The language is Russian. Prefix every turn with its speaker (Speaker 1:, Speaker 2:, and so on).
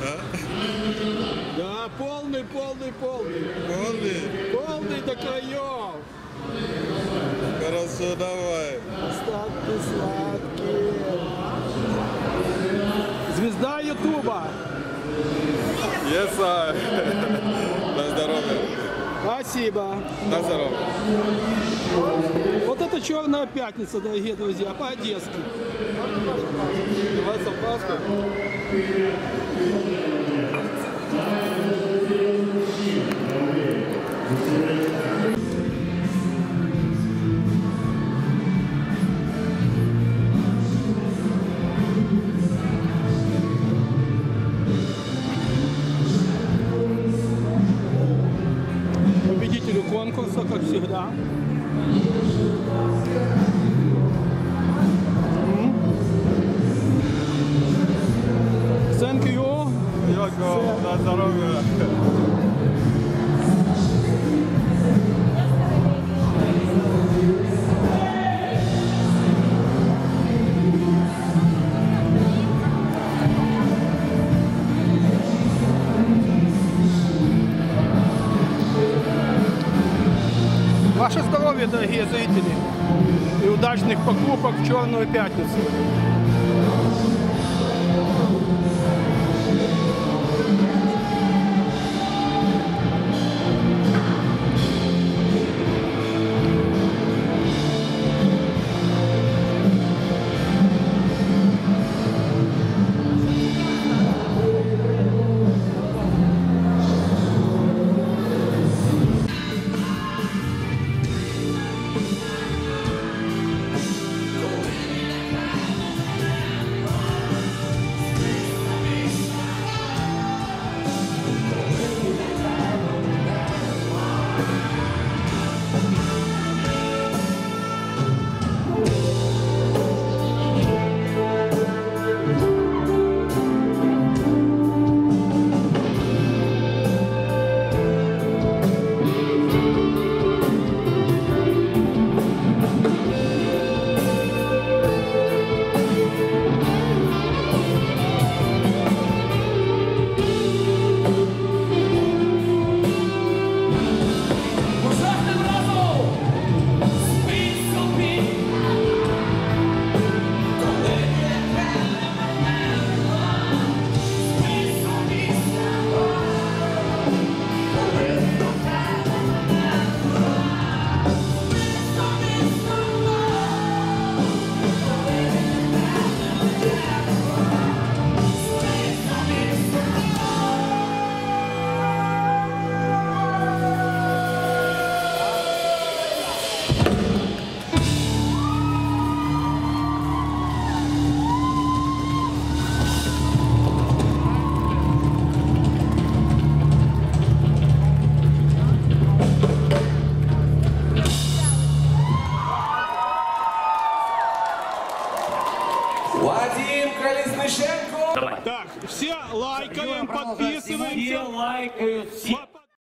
Speaker 1: Да, полный.
Speaker 2: Полный?
Speaker 1: Полный до краев.
Speaker 2: Хорошо, давай.
Speaker 1: Остатки сладкие. Звезда Ютуба.
Speaker 2: Yes, на здоровье.
Speaker 1: Спасибо.
Speaker 2: На здоровье.
Speaker 1: Вот это черная пятница, дорогие друзья, по-одесски.
Speaker 2: Давай совпаску.
Speaker 1: Победителю конкурса, как всегда. Thank you.
Speaker 2: Йоко, на здоровье.
Speaker 1: Ваше здоровье, дорогие зрители, и удачных покупок в Черную пятницу.
Speaker 3: Вадим Колеснышенко.
Speaker 1: Так, все лайкаем, подписываемся.
Speaker 3: Все лайкают.